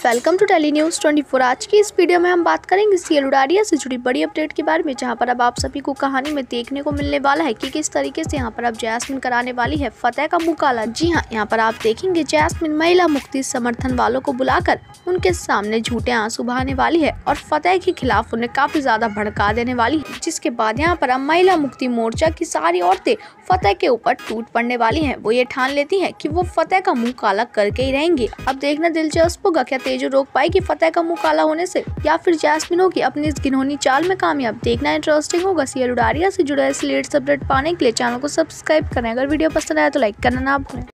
Welcome to tele news 24। आज की इस वीडियो में हम बात करेंगे सीएल उडारिया से जुड़ी बड़ी अपडेट के बारे में, जहां पर अब आप सभी को कहानी में देखने को मिलने वाला है कि किस तरीके से यहां पर अब जैस्मिन कराने वाली है फतेह का मुंह काला। जी हां, यहां पर आप देखेंगे जैस्मिन महिला मुक्ति समर्थन वालों को बुलाकर उनके सामने झूठे आंसू बहाने वाली है और फतेह के खिलाफ उन्हें काफी ज्यादा भड़का देने वाली है, जिसके बाद यहाँ पर अब महिला मुक्ति मोर्चा की सारी औरतें फतेह के ऊपर टूट पड़ने वाली हैं। वो ये ठान लेती हैं कि वो फतेह का मुंह काला करके ही रहेंगी। अब देखना दिलचस्प होगा, क्या तेजू रोक पाएगी फतेह का मुंह काला होने से या फिर जैस्मिन होगी अपनी इस घिनौनी चाल में कामयाब। देखना इंटरेस्टिंग होगा। सीएल उडारिया से जुड़े इस लेटेस्ट अपडेट पाने के लिए चैनल को सब्सक्राइब करें। अगर वीडियो पसंद आया तो लाइक करना ना भूलें।